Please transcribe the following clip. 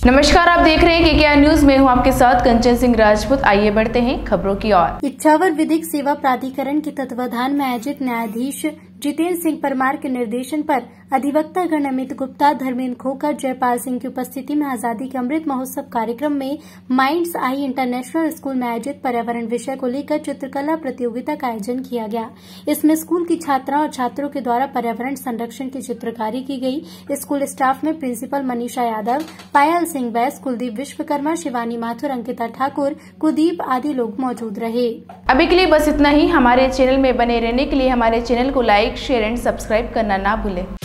नमस्कार, आप देख रहे हैं केकेआर न्यूज में हूं आपके साथ कंचन सिंह राजपूत। आइए बढ़ते हैं खबरों की ओर। इच्छावर विधिक सेवा प्राधिकरण के तत्वाधान में आयोजित न्यायाधीश जितेंद्र सिंह परमार के निर्देशन पर अधिवक्ता गण अमित गुप्ता, धर्मेंद्र खोकर, जयपाल सिंह की उपस्थिति में आजादी के अमृत महोत्सव कार्यक्रम में माइंड्स आई इंटरनेशनल स्कूल में आयोजित पर्यावरण विषय को लेकर चित्रकला प्रतियोगिता का आयोजन किया गया। इसमें स्कूल की छात्राओं और छात्रों के द्वारा पर्यावरण संरक्षण की चित्रकारी की गई। स्कूल स्टाफ में प्रिंसिपल मनीषा यादव, पायल सिंह बैस, कुलदीप विश्वकर्मा, शिवानी माथुर, अंकिता ठाकुर, कुलदीप आदि लोग मौजूद रहे। अभी के लिए बस इतना ही। हमारे चैनल में बने रहने के लिए हमारे चैनल को लाइक, शेयर एंड सब्सक्राइब करना ना भूलें।